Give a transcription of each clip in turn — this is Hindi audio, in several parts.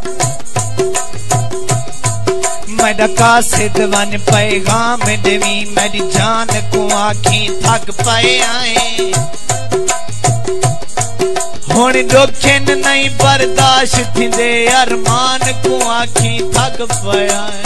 मेरा कासिद वन पैगाम देवी मेरी जान को आखी थक पे आए हुण दुखन नहीं बर्दाश्त थिंदे अरमान को आखी थक पे आए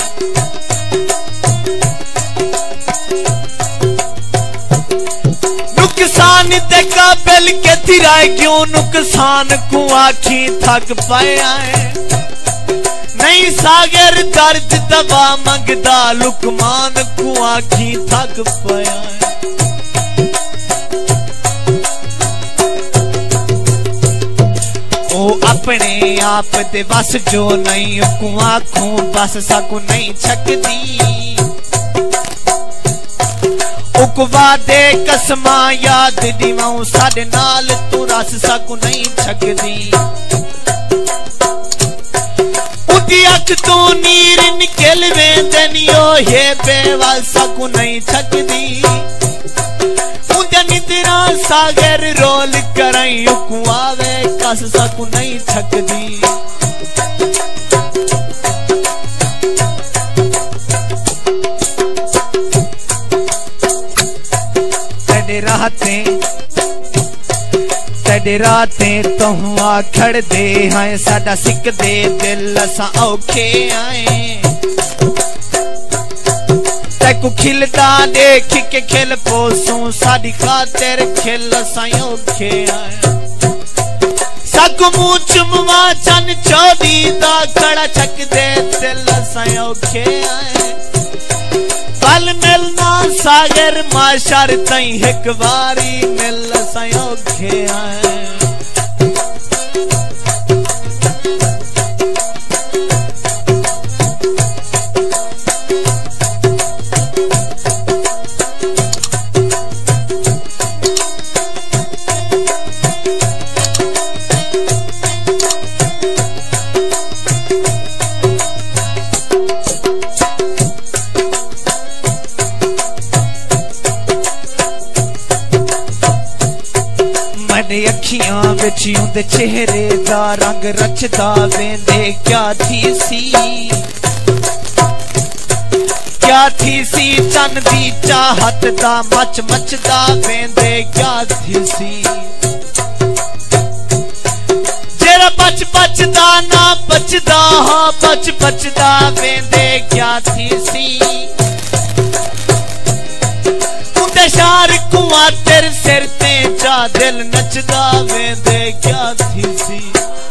नुकसान ते काबिल के तिराए क्यों नुकसान को आखी थक पे आए नहीं सागर दर्द दवा मंगदा लुकमान को आखी थक पया ओ अपने आप ते बस जो नहीं को आखूं बस सकू नहीं छकदी उकवा दे कसमा याद दिवाऊं साडे नाल तू रस सकू नहीं छकदी अख तो नीर निकल वेंदनियो हे बेवासा को नहीं छकदी उंदे निद्रा सागर रोल करई कुआवे कस सकू नहीं छकदी तेरे रातें तो आखड़ दे हैं साडा सिक दे दिल असा औखे आए तैकू खिलता देख के खिल पोसूं साडी खातिर खिल असा औखे आए सकू मुंह चुमवा चन चौदी दा खड़ा छक दे दिल असा औखे आए पल मिलना सागर माशर तई एक बारी मिल असा औखे आए अखियां विच उंदे चेहरे दा रंग रचदा वेंदे क्या थी सी चन दी चाहत दा मच मचदा वेंदे क्या थी सी जेड़ा बच बचदा ना बचदा हां बच बचदा वेंदे क्या थी सी शार कुआ तेरे सिर ते जा दिल नचदा वेंदे क्या थी सी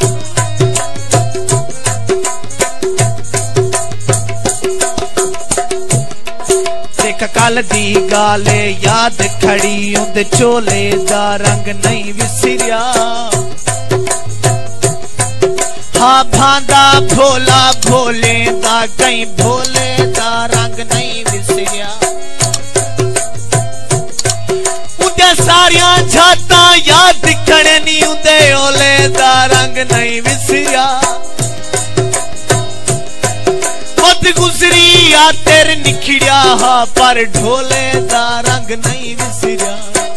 देख कल दी गाले याद खड़ी उंदे चोले दा रंग नहीं विसरिया हाँ भांदा भोला भोले दा कहीं भोले दा रंग नहीं विसरिया सारिया झाता याद खड़नी उदे ओले दा रंग नहीं विसरिया मत गुजरी या तेरे निखड़िया हा पर ढोले दा रंग नहीं विसरिया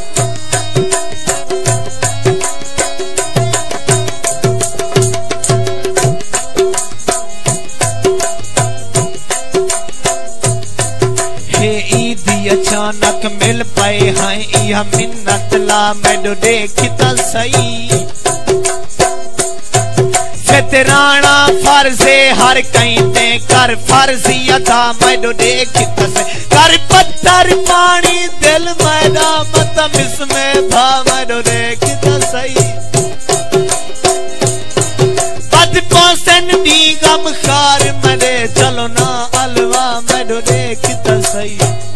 अचानक मिल पाए हैं यह मिन्नत ला मैडो देखता सही फितराना फर्जे हर कहीं ते कर फर्जी अदा मैडो देखता सही कर पत्थर पानी दिल मैदा मतम इसमें भा मैडो देखता सही बद पौसन दी गम खार मरे चलो ना अलवा मैडो देखता सही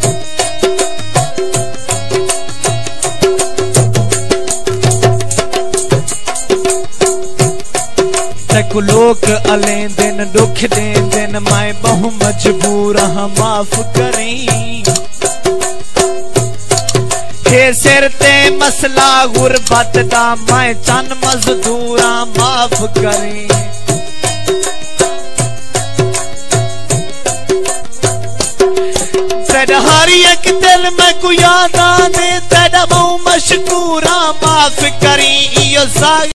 लोग अले दिन दुख दे दिन मैं बहु मजबूर हाँ माफ करें हे सिर ते मसला गुरबत दा मैं चन मजदूरा माफ करें तेरा हर एक दिल में को याद आने तेरा बहु मशकूरा माफ करें